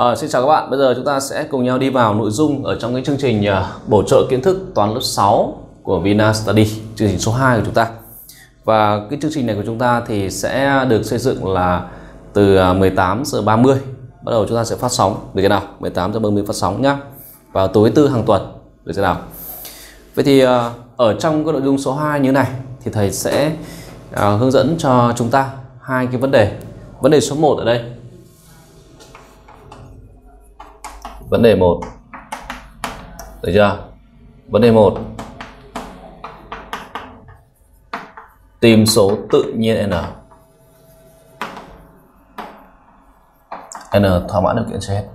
Xin chào các bạn, bây giờ chúng ta sẽ cùng nhau đi vào nội dung ở trong cái chương trình bổ trợ kiến thức toán lớp 6 của Vina Study, chương trình số 2 của chúng ta. Và cái chương trình này của chúng ta thì sẽ được xây dựng là từ 18 giờ 30 bắt đầu chúng ta sẽ phát sóng, được chưa nào? 18 giờ 30 phát sóng nhá. Vào tối tư hàng tuần, được chưa nào? Vậy thì ở trong cái nội dung số 2 như này thì thầy sẽ hướng dẫn cho chúng ta hai cái vấn đề. Vấn đề số 1 ở đây. Vấn đề 1. Được chưa? Vấn đề 1. Tìm số tự nhiên n. N thỏa mãn điều kiện trên hết.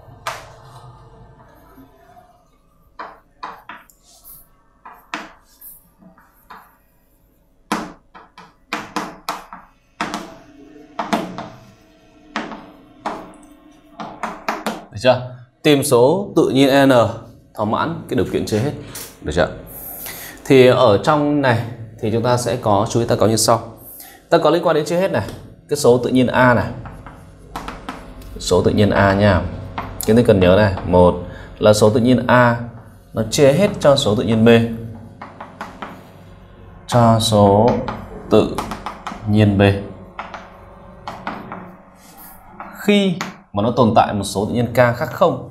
Được chưa? Tìm số tự nhiên n thỏa mãn cái điều kiện trên hết. Được chưa? Thì ở trong này thì chúng ta sẽ có, chú ý ta có như sau. Ta có liên quan đến trên hết này, cái số tự nhiên a này. Số tự nhiên a nha. Kiến thức cần nhớ này, một là số tự nhiên a nó chia hết cho số tự nhiên b. Cho số tự nhiên b. Khi mà nó tồn tại một số tự nhiên k khác không.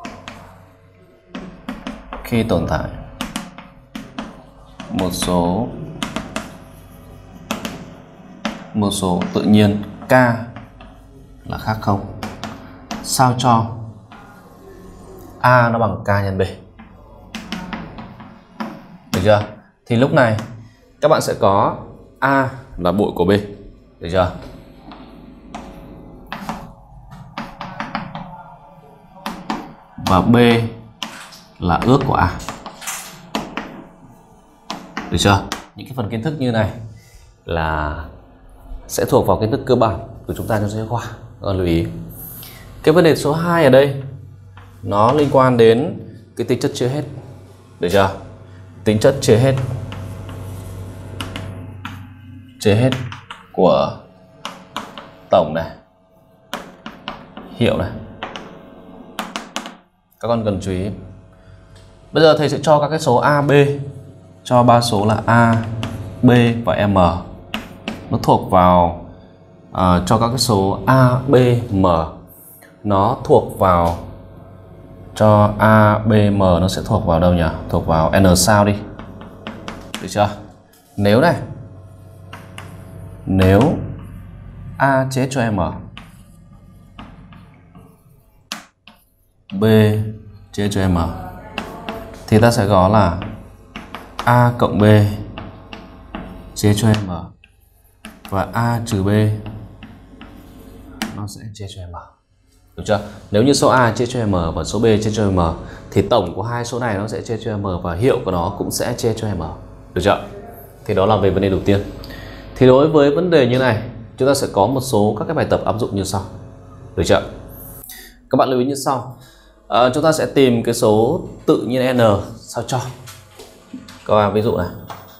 Khi tồn tại một số tự nhiên k là khác không, sao cho a nó bằng k nhân b. Được chưa? Thì lúc này các bạn sẽ có a là bội của b. Được chưa? Và b là ước của a. Được chưa? Những cái phần kiến thức như này là sẽ thuộc vào kiến thức cơ bản của chúng ta trong sách giáo khoa. Các bạn lưu ý. Cái vấn đề số 2 ở đây nó liên quan đến cái tính chất chia hết. Được chưa? Tính chất chia hết. Chia hết của tổng này, hiệu này. Các con cần chú ý. Bây giờ thầy sẽ cho các cái số A, B, cho ba số là A, B và M. Nó thuộc vào cho các cái số A, B, M. Nó thuộc vào cho A, B, M nó sẽ thuộc vào đâu nhỉ? Thuộc vào N sao đi. Được chưa? Nếu này, nếu A chia cho M, B chia cho M, thì ta sẽ có là A cộng B chia cho M và A trừ B nó sẽ chia cho M. Được chưa? Nếu như số A chia cho M và số B chia cho M thì tổng của hai số này nó sẽ chia cho M và hiệu của nó cũng sẽ chia cho M. Được chưa? Thì đó là về vấn đề đầu tiên. Thì đối với vấn đề như này, chúng ta sẽ có một số các cái bài tập áp dụng như sau. Được chưa? Các bạn lưu ý như sau. Chúng ta sẽ tìm cái số tự nhiên n sao cho. Các bạn ví dụ này.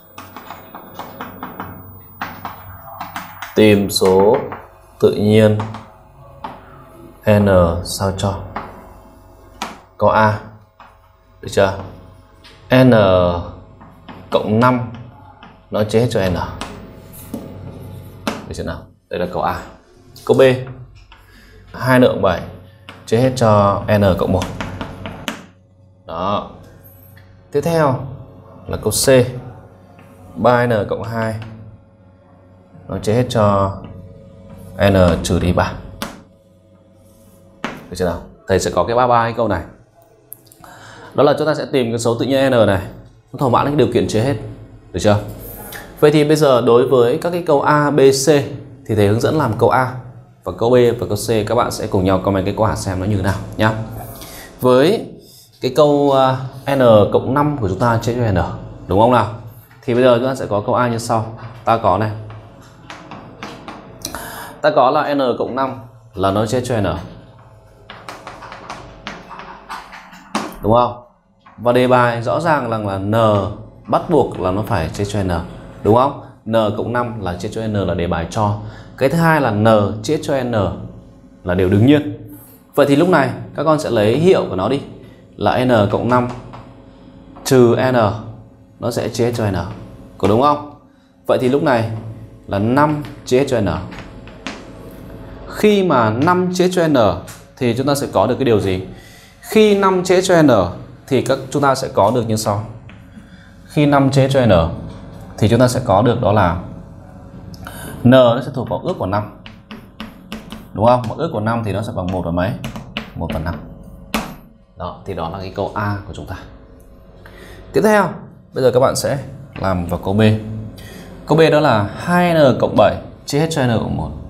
Tìm số tự nhiên n sao cho. Câu A. Được chưa? N cộng 5 nó chia hết cho n. Được chưa nào? Đây là câu A. Câu B. 2 lượng 7 chia hết cho n cộng 1. Đó. Tiếp theo là câu C. 3n cộng 2 nó chia hết cho n trừ đi 3. Được chưa nào? Thầy sẽ có cái 33 cái câu này. Đó là chúng ta sẽ tìm cái số tự nhiên n này, nó thỏa mãn cái điều kiện chia hết. Được chưa? Vậy thì bây giờ đối với các cái câu A, B, C thì thầy hướng dẫn làm câu A và câu B và câu C. Các bạn sẽ cùng nhau comment cái quả xem nó như thế nào nhá. Với cái câu n cộng 5 của chúng ta chia cho n, đúng không nào? Thì bây giờ chúng ta sẽ có câu A như sau. Ta có này. Ta có là n cộng 5 là nó chia cho n. Đúng không? Và đề bài rõ ràng rằng là n bắt buộc là nó phải chia cho n. Đúng không? N cộng 5 là chia cho n là đề bài cho. Cái thứ hai là n chia cho n là điều đương nhiên. Vậy thì lúc này các con sẽ lấy hiệu của nó đi là n cộng 5 trừ n, nó sẽ chia hết cho n, có đúng không? Vậy thì lúc này là 5 chia hết cho n. Khi mà 5 chia cho n thì chúng ta sẽ có được cái điều gì? Khi 5 chia cho n thì chúng ta sẽ có được như sau. Khi 5 chia cho n thì chúng ta sẽ có được đó là n nó sẽ thuộc vào ước của 5. Đúng không? Một ước của 5 thì nó sẽ bằng 1 và mấy? 1 phần 5. Đó, thì đó là cái câu A của chúng ta. Tiếp theo, bây giờ các bạn sẽ làm vào câu B. Câu B đó là 2n cộng 7 chia hết cho n cộng 1.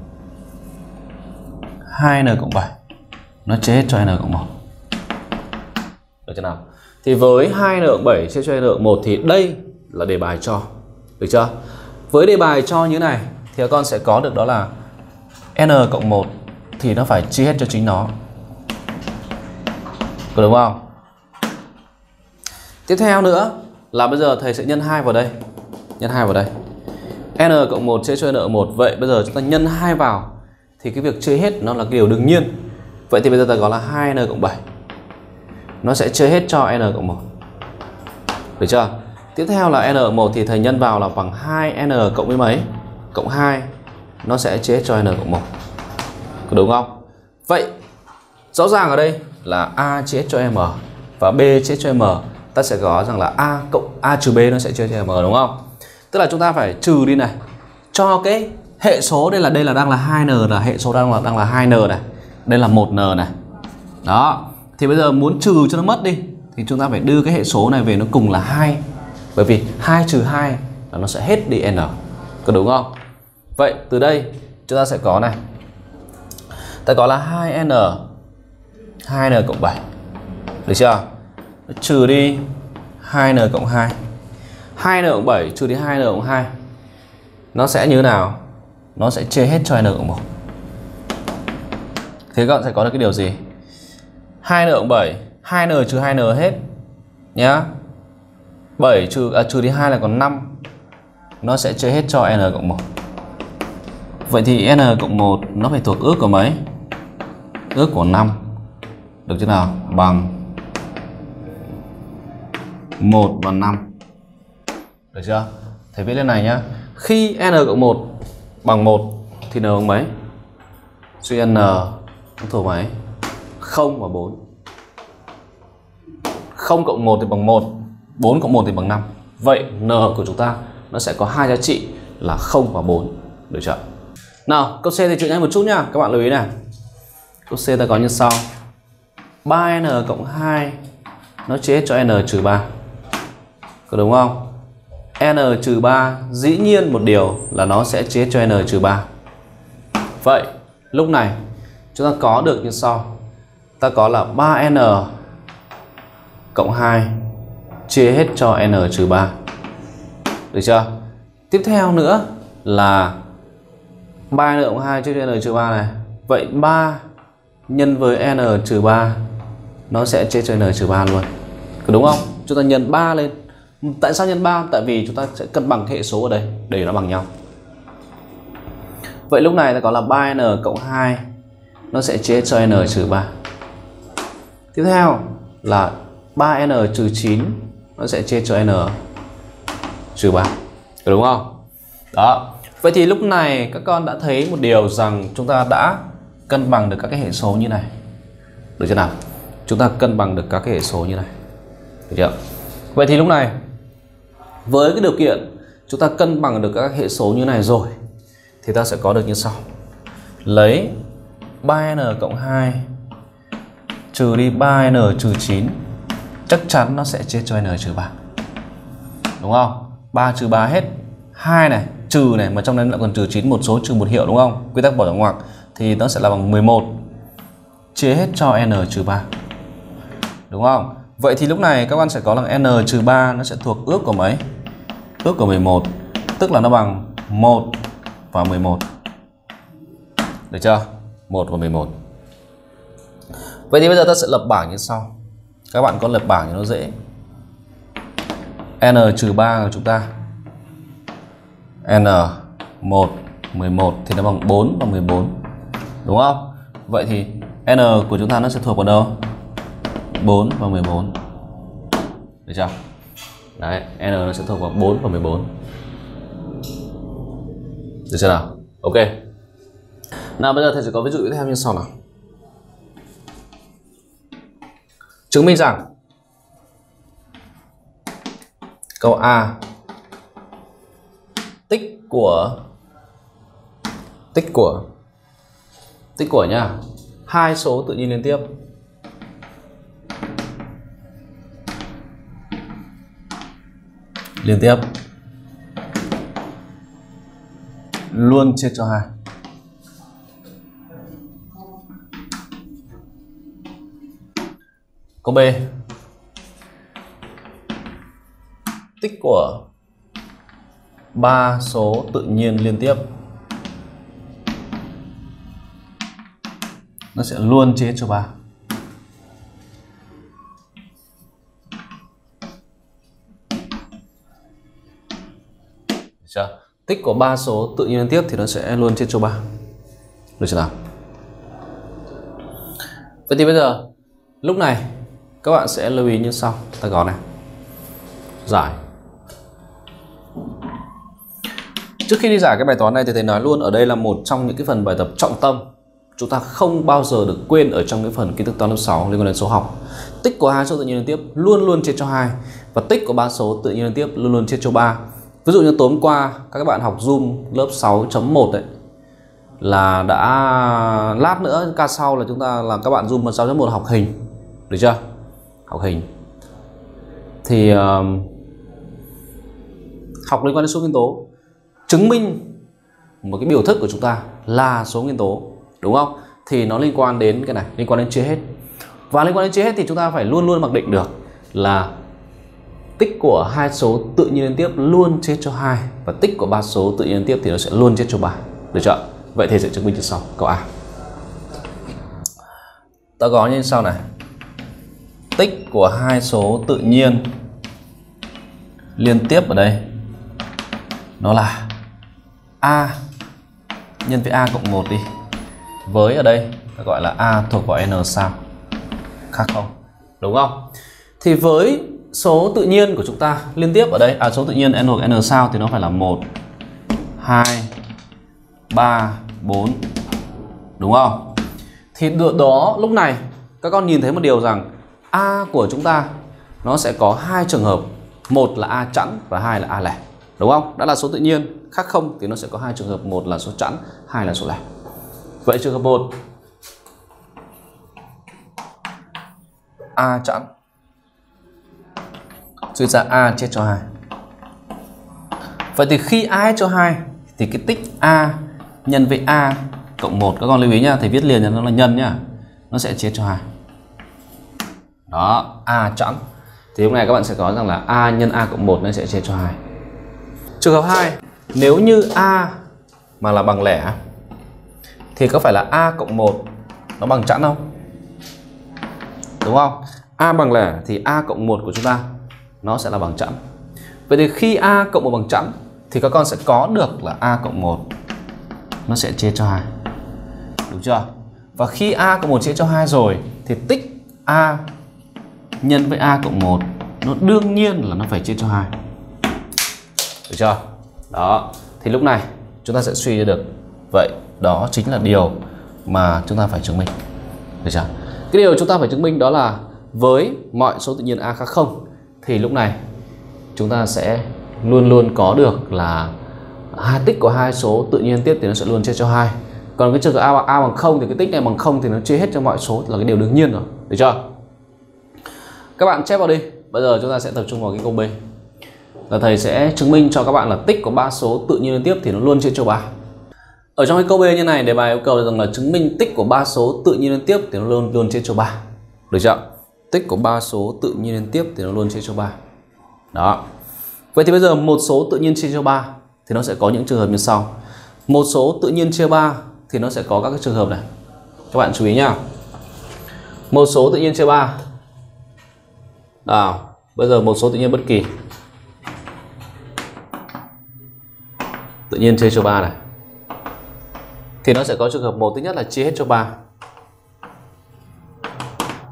2n cộng 7 nó chia hết cho n cộng 1. Được chưa nào? Thì với 2n cộng 7 chia cho n cộng 1 thì đây là đề bài cho. Được chưa? Với đề bài cho như này thì các con sẽ có được đó là n cộng 1 thì nó phải chia hết cho chính nó. Có đúng không? Tiếp theo nữa là bây giờ thầy sẽ nhân 2 vào đây. Nhân 2 vào đây. N cộng 1 chia cho n cộng 1. Vậy bây giờ chúng ta nhân 2 vào thì cái việc chia hết nó là cái điều đương nhiên. Vậy thì bây giờ ta gọi là 2n cộng 7 nó sẽ chia hết cho n cộng 1. Được chưa? Tiếp theo là n cộng 1 thì thầy nhân vào là bằng 2n cộng với mấy? Cộng 2 nó sẽ chia hết cho n cộng 1. Có đúng không? Vậy rõ ràng ở đây là A chia hết cho M và B chia hết cho M. Ta sẽ có rằng là A cộng A trừ B nó sẽ chia cho M, đúng không? Tức là chúng ta phải trừ đi này. Cho cái hệ số đây là đang là 2n, là hệ số đang là 2n này. Đây là 1n này. Đó. Thì bây giờ muốn trừ cho nó mất đi thì chúng ta phải đưa cái hệ số này về nó cùng là 2. Bởi vì 2 trừ 2 là nó sẽ hết đi n. Có đúng không? Vậy từ đây chúng ta sẽ có này. Ta có là 2n cộng 7. Được chưa? Trừ đi 2n cộng 2. 2n cộng 7 trừ đi 2n cộng 2. Nó sẽ như thế nào? Nó sẽ chia hết cho n cộng 1. Thế các bạn sẽ có được cái điều gì? 2n cộng 7, 2n trừ 2n hết nhá. 7 trừ đi 2 là còn 5. Nó sẽ chia hết cho n cộng 1. Vậy thì n cộng 1 nó phải thuộc ước của mấy? Ước của 5. Được chưa nào? Bằng 1 và 5. Được chưa? Thầy viết lên này nhá. Khi n cộng 1 bằng 1 thì n bằng mấy? Suy n nó thuộc mấy? 0 và 4. 0 cộng 1 thì bằng 1, 4 cộng 1 thì bằng 5. Vậy n của chúng ta nó sẽ có hai giá trị là 0 và 4. Được chưa? Nào, câu C thì chịu nhanh một chút nhá. Các bạn lưu ý này. Câu C ta có như sau. 3n cộng 2 nó chia hết cho n trừ 3. Có đúng không? N trừ 3 dĩ nhiên một điều là nó sẽ chia hết cho n trừ 3. Vậy lúc này chúng ta có được như sau. Ta có là 3n cộng 2 chia hết cho n trừ 3. Được chưa? Tiếp theo nữa là 3n cộng 2 chia cho n trừ 3 này. Vậy 3 nhân với n trừ 3 nó sẽ chia cho n trừ 3 luôn. Có đúng không? Chúng ta nhân 3 lên. Tại sao nhân 3? Tại vì chúng ta sẽ cân bằng hệ số ở đây để nó bằng nhau. Vậy lúc này ta có là 3n cộng 2 nó sẽ chia cho n trừ 3. Tiếp theo là 3n trừ 9 nó sẽ chia cho n trừ 3. Có đúng không? Đó. Vậy thì lúc này các con đã thấy một điều rằng chúng ta đã cân bằng được các cái hệ số như này. Được chưa nào? Chúng ta cân bằng được các cái hệ số như này. Được chưa? Vậy thì lúc này với cái điều kiện chúng ta cân bằng được các hệ số như này rồi thì ta sẽ có được như sau. Lấy 3n cộng 2 trừ đi 3n trừ 9, chắc chắn nó sẽ chia cho n trừ 3. Đúng không? 3 trừ 3 hết. 2 này, trừ này, mà trong đấy lại còn trừ 9, một số trừ một hiệu, đúng không? Quy tắc bỏ ngoặc thì nó sẽ là bằng 11 chia hết cho n trừ 3. Đúng không? Vậy thì lúc này các bạn sẽ có là n trừ 3 nó sẽ thuộc ước của mấy? Ước của 11, tức là nó bằng 1 và 11. Được chưa? 1 và 11. Vậy thì bây giờ ta sẽ lập bảng như sau. Các bạn có lập bảng cho nó dễ. n trừ 3 của chúng ta n 1, 11 thì nó bằng 4 và 14. Đúng không? Vậy thì n của chúng ta nó sẽ thuộc vào đâu? 4 và 14. Được chưa? Đấy, n nó sẽ thuộc vào 4 và 14. Được chưa nào? Ok. Nào bây giờ thầy sẽ có ví dụ tiếp theo như sau nào. Chứng minh rằng câu A tích của nhá, hai số tự nhiên liên tiếp luôn chia cho 2. Câu B tích của 3 số tự nhiên liên tiếp nó sẽ luôn chia cho 3. Chưa? Tích của 3 số tự nhiên liên tiếp thì nó sẽ luôn chia cho 3. Được chưa nào? Vậy thì bây giờ lúc này các bạn sẽ lưu ý như sau. Ta có này. Giải. Trước khi đi giải cái bài toán này thì thầy nói luôn, ở đây là một trong những cái phần bài tập trọng tâm chúng ta không bao giờ được quên ở trong cái phần kiến thức toán lớp 6 liên quan đến số học. Tích của hai số tự nhiên liên tiếp luôn luôn chia cho 2 và tích của 3 số tự nhiên liên tiếp luôn luôn chia cho 3. Ví dụ như tối hôm qua các bạn học Zoom lớp 6.1 đấy là đã lát nữa ca sau là chúng ta là các bạn Zoom 6.1 học hình. Được chưa? Học hình. Thì học liên quan đến số nguyên tố, chứng minh một cái biểu thức của chúng ta là số nguyên tố, đúng không? Thì nó liên quan đến cái này, liên quan đến chia hết. Và liên quan đến chia hết thì chúng ta phải luôn luôn mặc định được là tích của hai số tự nhiên liên tiếp luôn chia cho 2 và tích của 3 số tự nhiên liên tiếp thì nó sẽ luôn chia cho 3. Được chưa? Vậy thì sẽ chứng minh như sau. Câu A. Ta có như sau này. Tích của hai số tự nhiên liên tiếp ở đây nó là A nhân với A cộng 1 đi. Với ở đây ta gọi là A thuộc vào N sao? Khác không? Đúng không? Thì với số tự nhiên của chúng ta liên tiếp ở đây, số tự nhiên N thuộc N sao thì nó phải là 1, 2, 3, 4. Đúng không? Thì đó lúc này các con nhìn thấy một điều rằng A của chúng ta nó sẽ có hai trường hợp, một là A chẵn và hai là A lẻ. Đúng không? Đã là số tự nhiên, khác không thì nó sẽ có hai trường hợp, một là số chẵn, hai là số lẻ. Vậy trường hợp 1 A chẵn suy ra A chia cho 2. Vậy thì khi A hết cho 2 thì cái tích A nhân với A cộng 1, các con lưu ý nhá, thầy viết liền cho nó là nhân nhá, nó sẽ chia cho 2. Đó, A chẵn. Thì lúc này các bạn sẽ có rằng là A nhân A cộng 1 nó sẽ chia cho 2. Trường hợp 2, nếu như A mà là bằng lẻ thì có phải là A cộng 1 nó bằng chẵn không? Đúng không? A bằng lẻ thì A cộng 1 của chúng ta nó sẽ là bằng chẵn. Vậy thì khi A cộng 1 bằng chẵn thì các con sẽ có được là A cộng 1 nó sẽ chia cho 2. Đúng chưa? Và khi A cộng 1 chia cho 2 rồi thì tích A nhân với A cộng 1 nó đương nhiên là nó phải chia cho 2. Được chưa? Đó. Thì lúc này chúng ta sẽ suy ra được. Vậy đó chính là điều mà chúng ta phải chứng minh. Được chưa? Cái điều chúng ta phải chứng minh đó là với mọi số tự nhiên A khác 0 thì lúc này chúng ta sẽ luôn luôn có được là tích của hai số tự nhiên tiếp thì nó sẽ luôn chia cho 2. Còn cái trường hợp A bằng 0 thì cái tích này bằng 0 thì nó chia hết cho mọi số là cái điều đương nhiên rồi. Được chưa? Các bạn chép vào đi. Bây giờ chúng ta sẽ tập trung vào cái câu B. Là thầy sẽ chứng minh cho các bạn là tích của 3 số tự nhiên liên tiếp thì nó luôn chia cho 3. Ở trong cái câu B như này đề bài yêu cầu rằng là chứng minh tích của 3 số tự nhiên liên tiếp thì nó luôn luôn chia cho 3. Được chưa? Tích của 3 số tự nhiên liên tiếp thì nó luôn chia cho 3. Đó. Vậy thì bây giờ một số tự nhiên chia cho 3 thì nó sẽ có những trường hợp như sau. Một số tự nhiên chia 3 thì nó sẽ có các cái trường hợp này. Các bạn chú ý nhá. Một số tự nhiên chia 3. Nào, bây giờ một số tự nhiên bất kỳ. Tự nhiên chia cho 3 này. Thì nó sẽ có trường hợp một, thứ nhất là chia hết cho 3.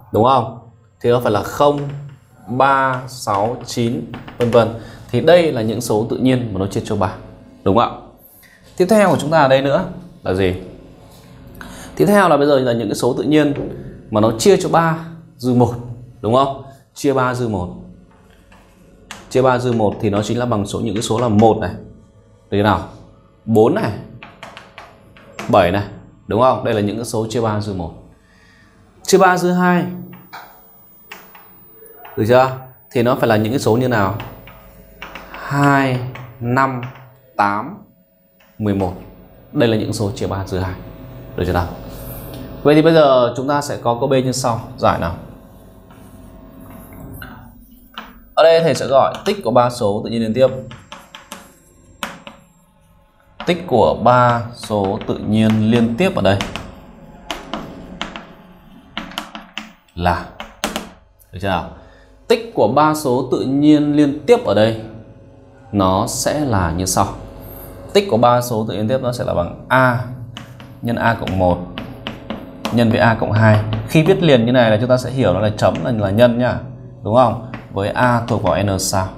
đúng không? Thì nó phải là 0, 3, 6, 9 vân vân. Thì đây là những số tự nhiên mà nó chia cho 3, đúng không ạ? Tiếp theo của chúng ta ở đây nữa là gì? Tiếp theo là bây giờ là những cái số tự nhiên mà nó chia cho 3 dư 1, đúng không? Chia 3 dư 1. Chia 3 dư 1 thì nó chính là bằng những cái số là 1 này. Thế nào? 4 này. 7 này, đúng không? Đây là những cái số chia 3 dư 1. Chia 3 dư 2. Được chưa? Thì nó phải là những cái số như nào? 2, 5, 8, 11. Đây là những số chia 3 dư 2. Được chưa nào? Vậy thì bây giờ chúng ta sẽ có câu B như sau. Giải nào. Ở đây thầy sẽ gọi tích của 3 số tự nhiên liên tiếp. Tích của 3 số tự nhiên liên tiếp ở đây là, được chưa nào? Tích của 3 số tự nhiên liên tiếp ở đây nó sẽ là như sau. Tích của 3 số tự nhiên liên tiếp nó sẽ là bằng A nhân A cộng 1 nhân với A cộng 2. Khi viết liền như này là chúng ta sẽ hiểu nó là chấm là nhân nhá, đúng không? Với A thuộc vào n sao.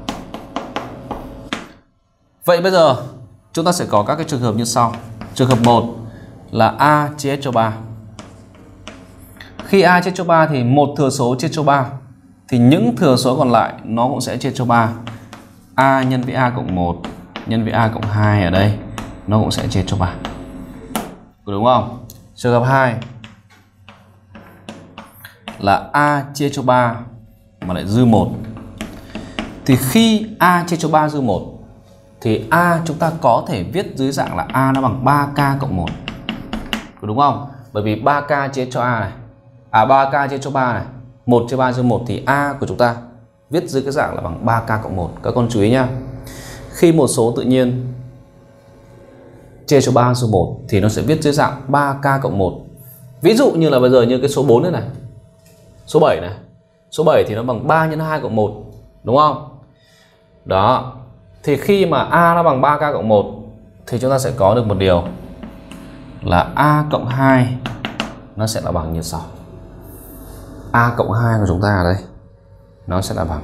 Vậy bây giờ chúng ta sẽ có các cái trường hợp như sau. Trường hợp 1 là A chia S cho 3. Khi A chia cho 3 thì một thừa số chia cho 3 thì những thừa số còn lại nó cũng sẽ chia cho 3. A nhân với A cộng 1 nhân với A cộng 2 ở đây nó cũng sẽ chia cho 3. Đúng không? Trường hợp 2 là A chia cho 3 mà lại dư 1. Thì khi A chia cho 3 dư 1 thì A chúng ta có thể viết dưới dạng là A nó bằng 3K cộng 1. Đúng không? Bởi vì 3K chia cho A này. 3K chia cho 3 này. 1 chia 3 dư 1 thì A của chúng ta viết dưới cái dạng là bằng 3K cộng 1. Các con chú ý nhá. Khi một số tự nhiên chia cho 3 dư 1 thì nó sẽ viết dưới dạng 3K cộng 1. Ví dụ như là bây giờ như cái số 4 này. Số 7 này. Số 7 thì nó bằng 3 nhân 2 cộng 1. Đúng không? Đó. Thì khi mà A nó bằng 3K cộng 1 thì chúng ta sẽ có được một điều là A cộng 2 nó sẽ là bằng như sau. A cộng 2 của chúng ta ở đây nó sẽ là bằng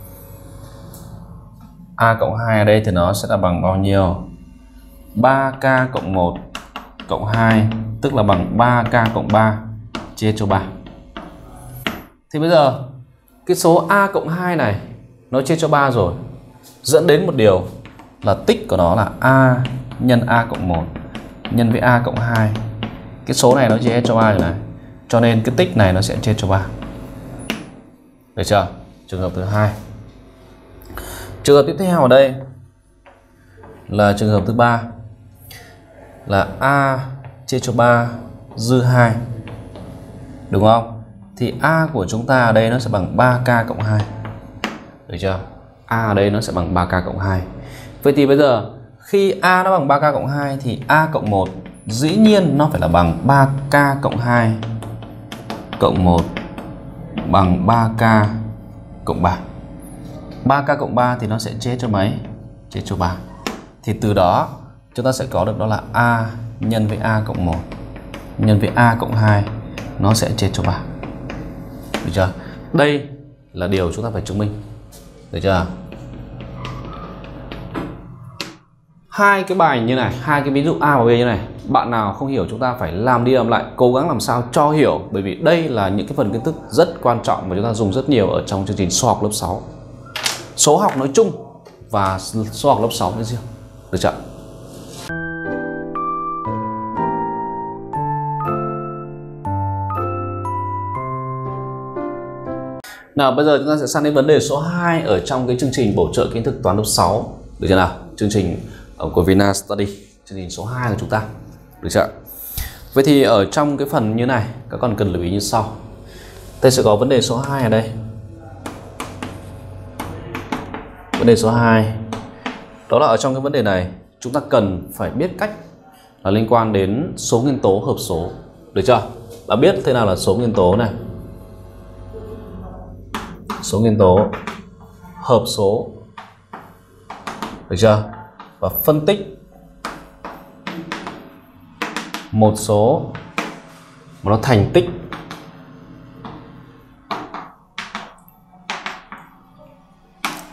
A cộng 2 ở đây thì nó sẽ là bằng bao nhiêu? 3K cộng 1 cộng 2 tức là bằng 3K cộng 3 chia cho 3. Thì bây giờ cái số A cộng 2 này nó chia cho 3 rồi, dẫn đến một điều là tích của nó là A nhân A cộng 1 nhân với A cộng 2. Cái số này nó chia cho 3 rồi này, cho nên cái tích này nó sẽ chia cho 3. Được chưa? Trường hợp thứ hai. Trường hợp tiếp theo ở đây là trường hợp thứ 3 là A chia cho 3 dư 2. Đúng không? Thì A của chúng ta ở đây nó sẽ bằng 3K cộng 2. Được chưa? A ở đây nó sẽ bằng 3K cộng 2. Vậy thì bây giờ khi A nó bằng 3K cộng 2 thì A cộng 1 dĩ nhiên nó phải là bằng 3K cộng 2 cộng 1 bằng 3K cộng 3. 3K cộng 3 thì nó sẽ chia cho mấy? Chia cho 3. Thì từ đó chúng ta sẽ có được đó là A nhân với A cộng 1 nhân với A cộng 2 nó sẽ chia cho 3. Được chưa? Đây là điều chúng ta phải chứng minh. Được chưa? Hai cái bài như này, hai cái ví dụ A và B như này, bạn nào không hiểu chúng ta phải làm đi làm lại, cố gắng làm sao cho hiểu, bởi vì đây là những cái phần kiến thức rất quan trọng mà chúng ta dùng rất nhiều ở trong chương trình số học lớp 6. Số học nói chung và số học lớp 6 nói riêng. Được chưa? Nào bây giờ chúng ta sẽ sang đến vấn đề số 2 ở trong cái chương trình bổ trợ kiến thức toán lớp 6. Được chưa nào? Chương trình của Vina Study, chương trình số 2 của chúng ta. Được chưa? Vậy thì ở trong cái phần như này các con cần lưu ý như sau. Tôi sẽ có vấn đề số 2 ở đây. Vấn đề số 2 đó là ở trong cái vấn đề này chúng ta cần phải biết cách là liên quan đến số nguyên tố hợp số. Được chưa? Đã biết thế nào là số nguyên tố này, số nguyên tố hợp số. Được chưa? Và phân tích một số mà nó thành tích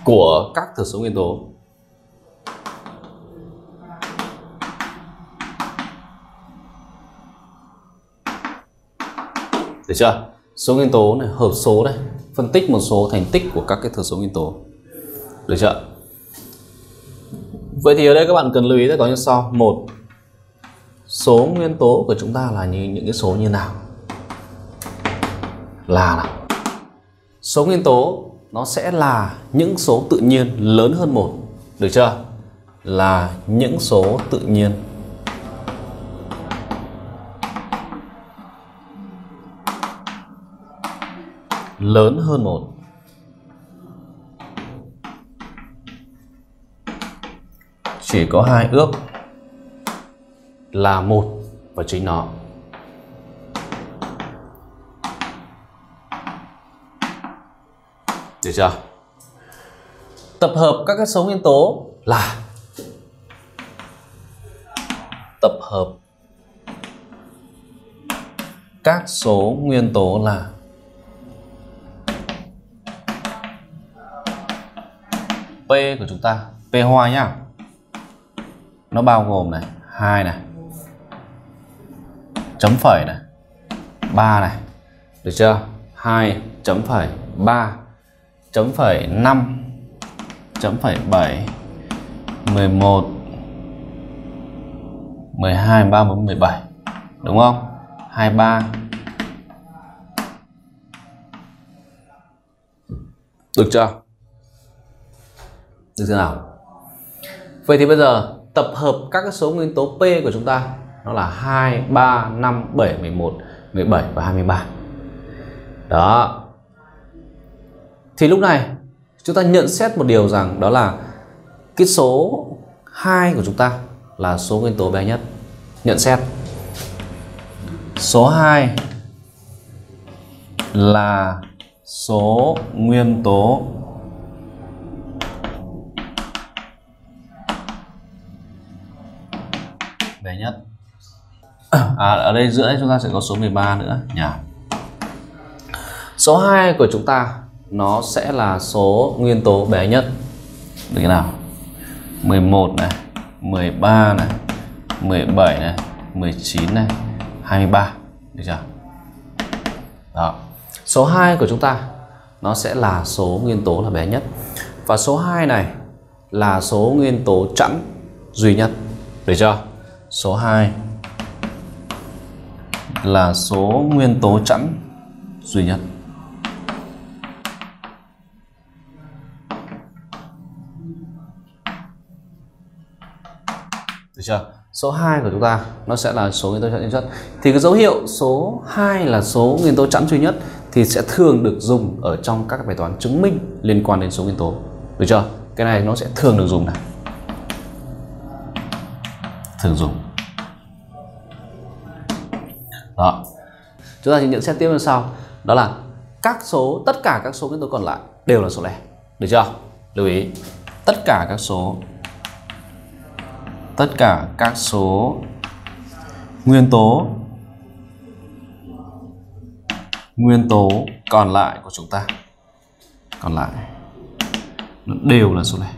của các thừa số nguyên tố. Được chưa? Số nguyên tố này, hợp số đây, phân tích một số thành tích của các cái thừa số nguyên tố. Được chưa? Vậy thì ở đây các bạn cần lưu ý có như sau. Một, số nguyên tố của chúng ta là những cái số như nào? Nào. Số nguyên tố nó sẽ là những số tự nhiên lớn hơn 1. Được chưa? Là những số tự nhiên lớn hơn 1. Chỉ có hai ước là 1 và chính nó. Được chưa? Tập hợp các cái số nguyên tố là tập hợp các số nguyên tố là P của chúng ta, P hoa nhá. Nó bao gồm này, 2 này, chấm phẩy này, 3 này. Được chưa? 2 chấm phẩy 3 chấm phẩy 5 chấm phẩy 7 11 12 13 14 17. Đúng không? 23. Được chưa? Được chưa nào? Vậy thì bây giờ tập hợp các cái số nguyên tố P của chúng ta nó là 2, 3, 5, 7, 11, 17 và 23. Đó. Thì lúc này chúng ta nhận xét một điều rằng đó là cái số 2 của chúng ta là số nguyên tố bé nhất. Nhận xét số 2 là số nguyên tố bé nhất. Ở đây giữa đây chúng ta sẽ có số 13 nữa nhỉ. Số 2 của chúng ta nó sẽ là số nguyên tố bé nhất. Được thế nào? 11 này, 13 này, 17 này, 19 này, 23. Được chưa? Đó. Số 2 của chúng ta nó sẽ là số nguyên tố là bé nhất. Và số 2 này là số nguyên tố chẵn duy nhất. Được chưa? Số 2 là số nguyên tố chẵn duy nhất. Được chưa? Số 2 của chúng ta nó sẽ là số nguyên tố chẵn duy nhất. Thì cái dấu hiệu số 2 là số nguyên tố chẵn duy nhất thì sẽ thường được dùng ở trong các bài toán chứng minh liên quan đến số nguyên tố. Được chưa? Cái này nó sẽ thường được dùng này. Thường dùng. Đó. Chúng ta chỉ nhận xét tiếp như sau. Đó là tất cả các số nguyên tố còn lại đều là số lẻ. Được chưa? Lưu ý. Tất cả các số nguyên tố còn lại của chúng ta nó đều là số lẻ.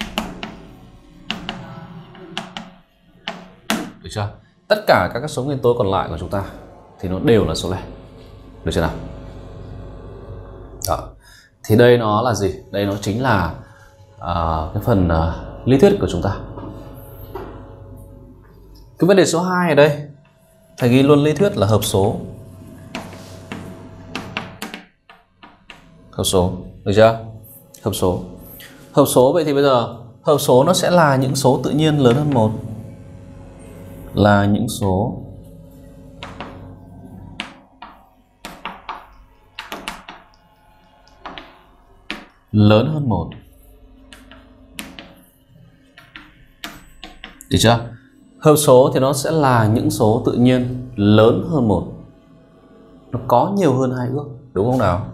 Được chưa? Tất cả các số nguyên tố còn lại của chúng ta thì nó đều là số lẻ. Được chưa nào? Đó. Thì đây nó là gì? Đây nó chính là cái phần lý thuyết của chúng ta. Cái vấn đề số 2 ở đây thầy ghi luôn lý thuyết là hợp số. Hợp số, được chưa? Hợp số vậy thì bây giờ hợp số nó sẽ là những số tự nhiên lớn hơn 1. Là những số lớn hơn 1. Được chưa? Hợp số thì nó sẽ là những số tự nhiên lớn hơn 1. Nó có nhiều hơn hai ước, đúng không nào?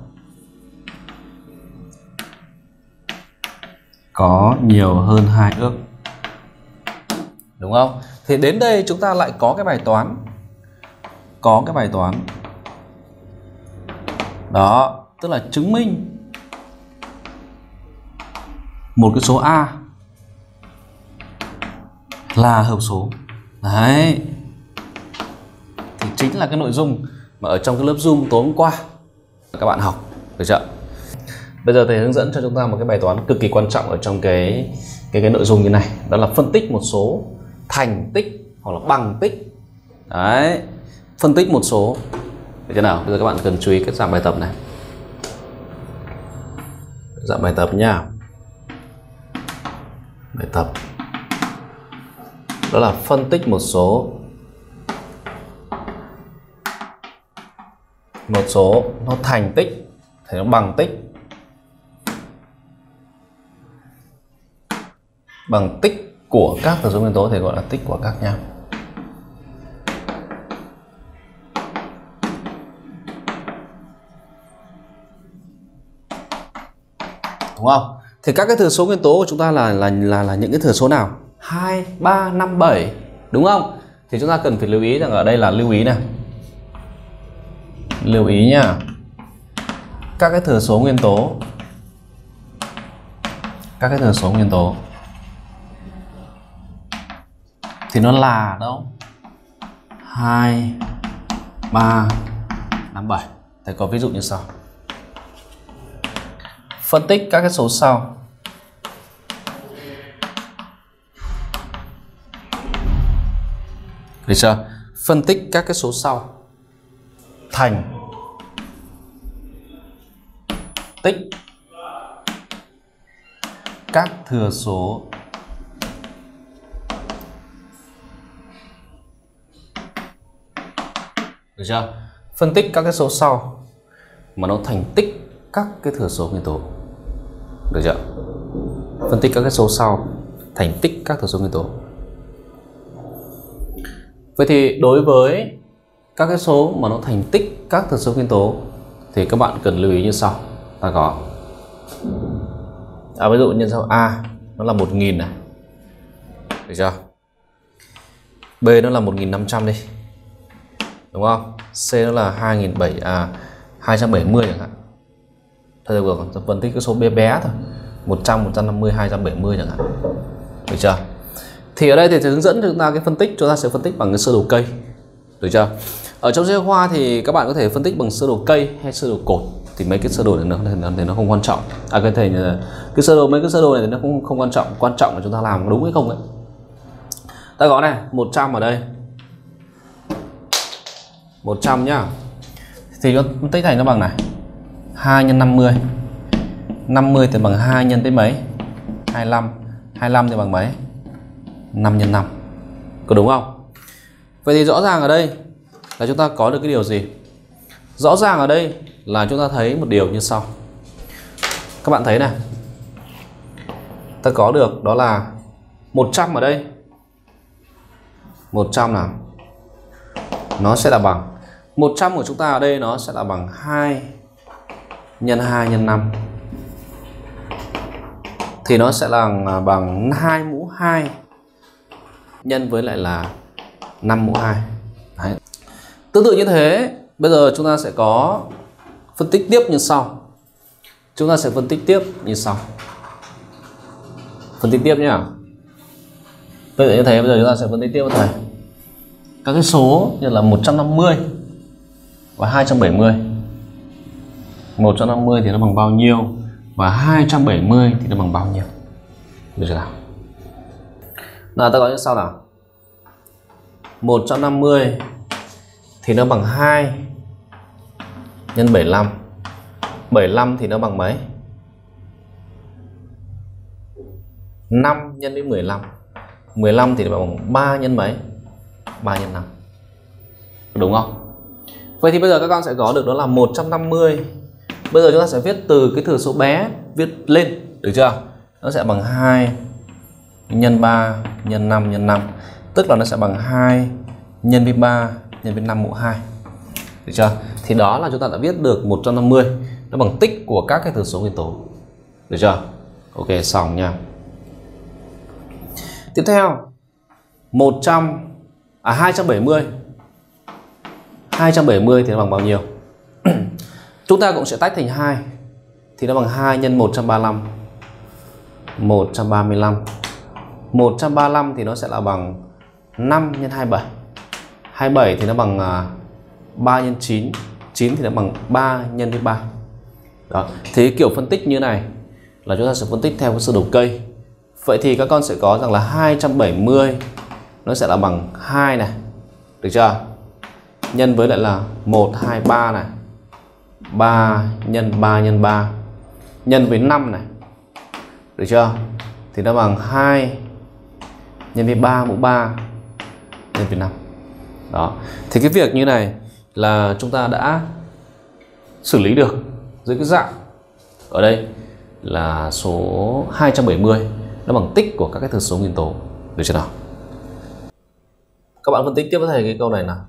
Có nhiều hơn hai ước. Đúng không? Thì đến đây chúng ta lại có cái bài toán. Đó, tức là chứng minh một cái số A là hợp số. Đấy. Thì chính là cái nội dung mà ở trong cái lớp Zoom tối hôm qua các bạn học, được chưa? Bây giờ thầy hướng dẫn cho chúng ta một cái bài toán cực kỳ quan trọng ở trong cái nội dung như này, đó là phân tích một số thành tích hoặc là bằng tích. Đấy, phân tích một số. Được chưa nào? Bây giờ các bạn cần chú ý cái dạng bài tập này. Dạng bài tập nha. Bài tập đó là phân tích một số nó thành tích thì nó bằng tích. Bằng tích của các thừa số nguyên tố thì gọi là tích của các nha. Đúng không? Thì các cái thừa số nguyên tố của chúng ta là những cái thừa số nào? 2, 3, 5, 7, đúng không? Thì chúng ta cần phải lưu ý rằng ở đây là lưu ý này. Lưu ý nha. Các cái thừa số nguyên tố. Các cái thừa số nguyên tố thì nó là đâu? 2, 3, 5, 7. Thầy có ví dụ như sau. Phân tích các cái số sau. Được chưa? Phân tích các cái số sau thành tích các thừa số được chưa? Phân tích các cái số sau mà nó thành tích các cái thừa số nguyên tố. Được chưa? Phân tích các cái số sau thành tích các thừa số nguyên tố. Vậy thì đối với các cái số mà nó thành tích các thừa số nguyên tố thì các bạn cần lưu ý như sau. Ta có ví dụ như sau, A nó là 1000 này. Được chưa? B nó là 1500 đi. Đúng không? C nó là 270 chẳng hạn. Thôi được, còn phân tích cái số bé bé thôi. 100, 150, 270 chẳng hạn. Được chưa? Thì ở đây thì hướng dẫn cho chúng ta cái phân tích, chúng ta sẽ phân tích bằng cái sơ đồ cây. Được chưa? Ở trong sách giáo khoa thì các bạn có thể phân tích bằng sơ đồ cây hay sơ đồ cột, thì mấy cái sơ đồ này nó không quan trọng. Cái thầy cái sơ đồ, mấy cái sơ đồ này thì nó không quan trọng, quan trọng là chúng ta làm đúng hay không ấy. Ta có này, 100 ở đây. 100 nhá. Thì nó phân tích thành nó bằng này. 2 nhân 50. 50 thì bằng 2 nhân tới mấy? 25. 25 thì bằng mấy? 5 nhân 5. Có đúng không? Vậy thì rõ ràng ở đây là chúng ta có được cái điều gì? Rõ ràng ở đây là chúng ta thấy một điều như sau. Các bạn thấy này. Ta có được đó là 100 ở đây. 100 nào? Nó sẽ là bằng 100 của chúng ta ở đây nó sẽ là bằng 2 nhân 2 nhân 5. Thì nó sẽ là bằng 2 mũ 2 nhân với lại là 5 mũ 2. Đấy. Tương tự như thế, bây giờ chúng ta sẽ có phân tích tiếp như sau. Chúng ta sẽ phân tích tiếp như sau. Phân tích tiếp nhá. Tương tự như thế, bây giờ chúng ta sẽ phân tích tiếp với thầy. Các cái số như là 150 và 270. 150 thì nó bằng bao nhiêu và 270 thì nó bằng bao nhiêu? Được chưa nào? Nào ta có như sau nào. 150 thì nó bằng 2 nhân 75. 75 thì nó bằng mấy? 5 nhân với 15. 15 thì nó bằng 3 nhân mấy? 3 nhân 5. Đúng không? Vậy thì bây giờ các con sẽ có được đó là 150. Bây giờ chúng ta sẽ viết từ cái thừa số bé viết lên, được chưa? Nó sẽ bằng 2 nhân 3 nhân 5 nhân 5. Tức là nó sẽ bằng 2 nhân với 3 nhân với 5 mũ 2. Được chưa? Thì đó là chúng ta đã viết được 150. Nó bằng tích của các cái thừa số nguyên tố. Được chưa? Ok, xong nha. Tiếp theo 270. 270 thì nó bằng bao nhiêu? Chúng ta cũng sẽ tách thành 2. Thì nó bằng 2 nhân 135 135. 135 thì nó sẽ là bằng 5 nhân 27. 27 thì nó bằng 3 nhân 9. 9 thì nó bằng 3 nhân với 3. Đó. Thế kiểu phân tích như này là chúng ta sẽ phân tích theo cái sơ đồ cây. Vậy thì các con sẽ có rằng là 270 nó sẽ là bằng 2 này. Được chưa? Nhân với lại là 1, 2, 3 này. 3 nhân 3 nhân 3. Nhân với 5 này. Được chưa? Thì nó bằng 2 nhân với 3 mũ 3 nhân với 5. Đó. Thì cái việc như này là chúng ta đã xử lý được dưới cái dạng ở đây là số 270 nó bằng tích của các cái thực số nguyên tố. Được chưa nào? Các bạn phân tích tiếp với thầy cái câu này nào.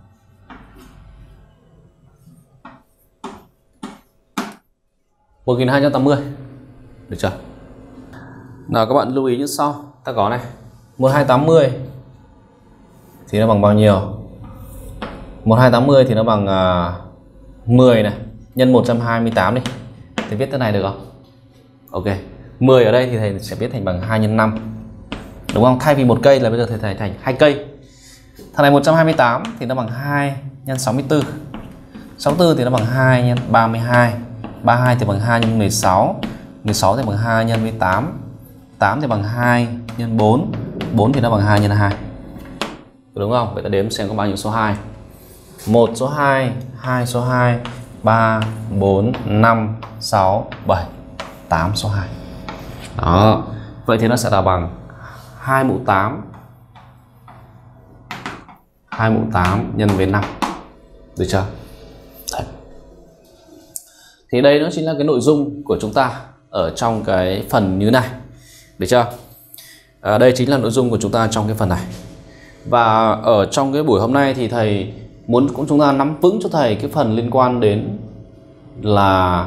1280. Được chưa? Nào các bạn lưu ý như sau. Ta có này 1280 thì nó bằng bao nhiêu? 1280 thì nó bằng 10 này nhân 128 đi. Thì viết thế này được không? Ok. 10 ở đây thì thầy sẽ viết thành bằng 2 nhân 5. Đúng không? Thay vì một cây là bây giờ thầy thành 2 cây. Thằng này 128 thì nó bằng 2 nhân 64. 64 thì nó bằng 2 nhân 32. 32 thì bằng 2 nhân 16. 16 thì bằng 2 nhân với 8. 8 thì bằng 2 nhân 4. 4 thì nó bằng 2 nhân 2. Đúng không? Vậy ta đếm xem có bao nhiêu số 2. 1 số 2, 2 số 2, 3, 4, 5, 6, 7, 8 số 2. Đó. Vậy thì nó sẽ là bằng 2 mũ 8. 2 mũ 8 nhân với 5. Được chưa? Đấy. Thì đây nó chính là cái nội dung của chúng ta ở trong cái phần như này. Được chưa? Đây chính là nội dung của chúng ta trong cái phần này. Và ở trong cái buổi hôm nay thì thầy muốn cũng chúng ta nắm vững cho thầy cái phần liên quan đến là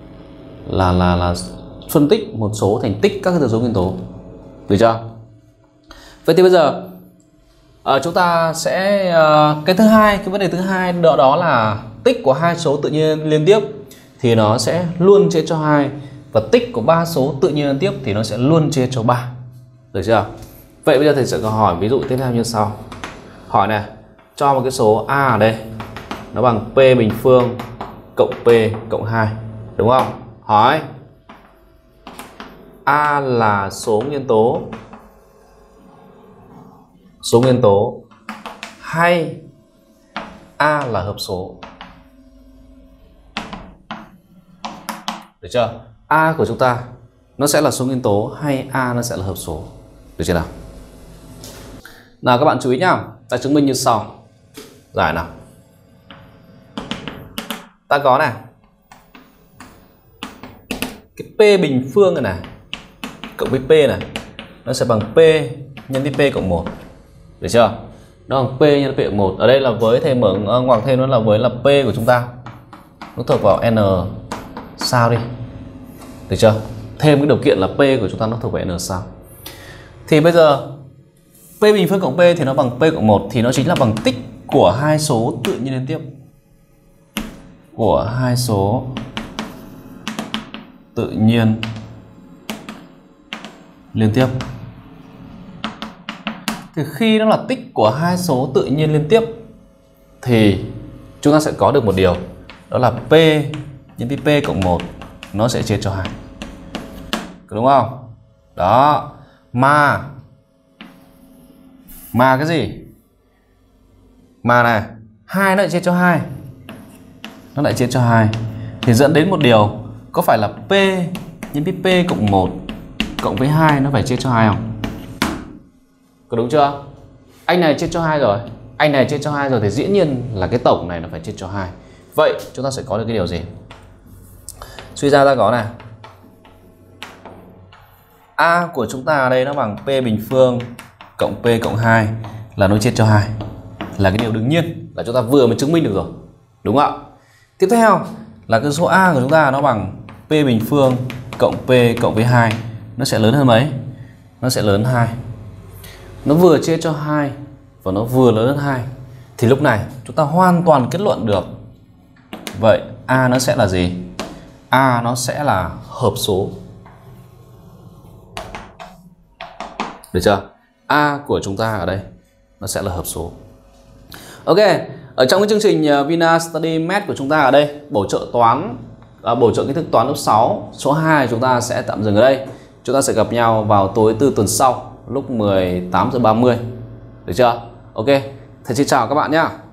phân tích một số thành tích các cái thực số nguyên tố. Được chưa? Vậy thì bây giờ chúng ta sẽ cái thứ hai, cái vấn đề thứ hai đó là tích của hai số tự nhiên liên tiếp thì nó sẽ luôn chia cho 2 và tích của 3 số tự nhiên liên tiếp thì nó sẽ luôn chia cho 3. Được chưa? Vậy bây giờ thầy sẽ có hỏi ví dụ tiếp theo như sau. Hỏi này, cho một cái số A ở đây nó bằng P bình phương cộng P cộng 2. Đúng không? Hỏi A là số nguyên tố hay A là hợp số. Được chưa? A của chúng ta nó sẽ là số nguyên tố hay A nó sẽ là hợp số. Được chưa nào? Nào các bạn chú ý nhá. Ta chứng minh như sau. Giải nào. Ta có này cái P bình phương này này cộng với P này nó sẽ bằng P nhân với P cộng 1. Được chưa? Nó bằng P nhân P cộng 1. Ở đây là với thầy mở ngoặc thêm nó là với là P của chúng ta nó thuộc vào N sao đi. Được chưa? Thêm cái điều kiện là P của chúng ta nó thuộc về N sao. Thì bây giờ P bình phương cộng P thì nó bằng P cộng 1 thì nó chính là bằng tích của hai số tự nhiên liên tiếp. Của hai số tự nhiên liên tiếp. Thì khi nó là tích của hai số tự nhiên liên tiếp thì chúng ta sẽ có được một điều, đó là P nhân với P cộng 1 nó sẽ chia cho 2. Đúng không? Đó. Mà cái gì? Mà này, 2 nó lại chia cho 2. Nó lại chia cho 2 thì dẫn đến một điều, có phải là P nhân với P cộng 1 cộng với 2 nó phải chia cho 2 không? Có đúng chưa? Anh này chia cho 2 rồi, anh này chia cho 2 rồi thì dĩ nhiên là cái tổng này nó phải chia cho 2. Vậy chúng ta sẽ có được cái điều gì? Suy ra ta có này, A của chúng ta ở đây nó bằng P bình phương cộng P cộng 2 là nó chia cho 2. Là cái điều đương nhiên, là chúng ta vừa mới chứng minh được rồi. Đúng không ạ? Tiếp theo là cái số A của chúng ta nó bằng P bình phương cộng P cộng với 2. Nó sẽ lớn hơn mấy? Nó sẽ lớn hơn 2. Nó vừa chia cho 2 và nó vừa lớn hơn 2. Thì lúc này chúng ta hoàn toàn kết luận được. Vậy A nó sẽ là gì? A nó sẽ là hợp số. Được chưa? A của chúng ta ở đây nó sẽ là hợp số. Ok, ở trong cái chương trình Vina Study Math của chúng ta ở đây, bổ trợ toán, bổ trợ kiến thức toán lớp 6 số 2 chúng ta sẽ tạm dừng ở đây. Chúng ta sẽ gặp nhau vào tối tư tuần sau lúc 18:30. Được chưa? Ok, thầy xin chào các bạn nhé.